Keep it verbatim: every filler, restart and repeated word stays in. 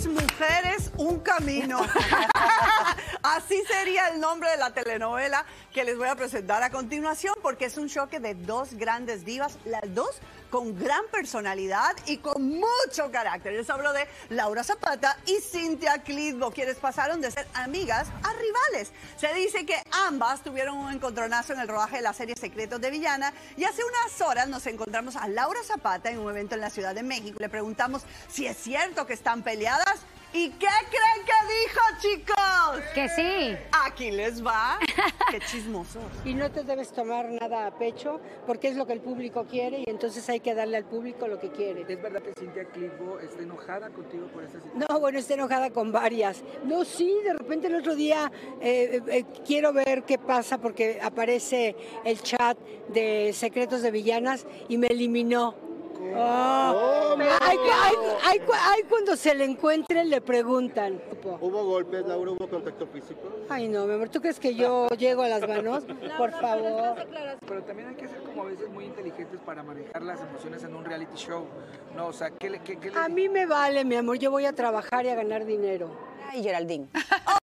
Dos mujeres, un camino. Así sería el nombre de la telenovela que les voy a presentar a continuación, porque es un choque de dos grandes divas, las dos con gran personalidad y con mucho carácter. Les hablo de Laura Zapata y Cynthia Clitbo, quienes pasaron de ser amigas a rivales. Se dice que ambas tuvieron un encontronazo en el rodaje de la serie Secretos de Villana, y hace unas horas nos encontramos a Laura Zapata en un evento en la Ciudad de México. Le preguntamos si es cierto que están peleadas. ¿Y qué creen que dijo, chicos? Que sí. Aquí les va. Qué chismosos. Y no te debes tomar nada a pecho, porque es lo que el público quiere y entonces hay que darle al público lo que quiere. ¿Es verdad que Cynthia Clitbo está enojada contigo por esta situación? No, bueno, está enojada con varias. No, sí, de repente el otro día eh, eh, quiero ver qué pasa porque aparece el chat de Secretos de Villanas y me eliminó. Oh, ay, ay, ay, ay, cuando se le encuentren le preguntan. ¿Hubo golpes, Laura? ¿Hubo contacto físico? Ay, no, mi amor, ¿tú crees que yo llego a las manos? Por favor. Pero también hay que ser como a veces muy inteligentes para manejar las emociones en un reality show. No, o sea, ¿qué le, qué, qué le... A mí me vale, mi amor, yo voy a trabajar y a ganar dinero. Ay, Geraldine.